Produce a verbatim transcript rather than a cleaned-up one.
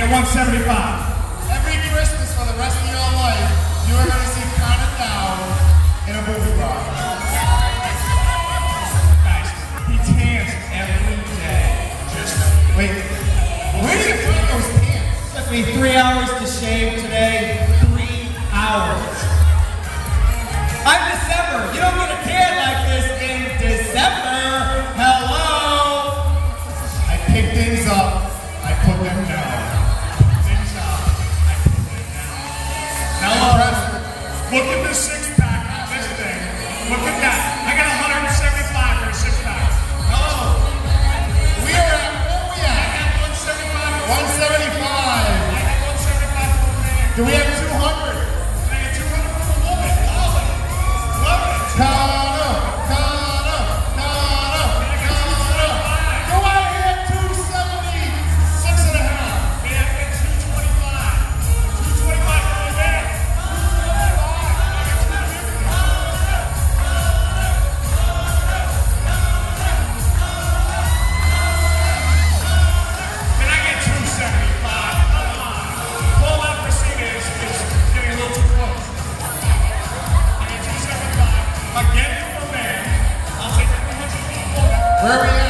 get one seventy-five. Every Christmas for the rest of your life, you are going to see Connor Dowd in a movie bar. Guys, he tans every day. Just wait. Where do you find those pants? It took me three hours to shave today. Three hours. I'm December. You don't get a tan like this in December. Hello. I pick things up. I put them down. Things up. I put them down. Hello. Look at this six pack. This thing. Look at that. I got one seventy-five for a six pack. Hello. We are at, where are we at? I got one seventy-five. one seventy-five. I got one seventy-five for a man. Do we have two hundred? I got two hundred for a woman. Love it. Love it. Connor, Connor, Connor, Connor. Go out here at two seventy, six and a half. Man, I got two twenty-five. two twenty-five for a man. Can I get two seventy-five? Come on. Paul Alfresina is, is getting a little too close. I get two seventy-five. If I get it for a man, I'll take it for one hundred people. Where are we at?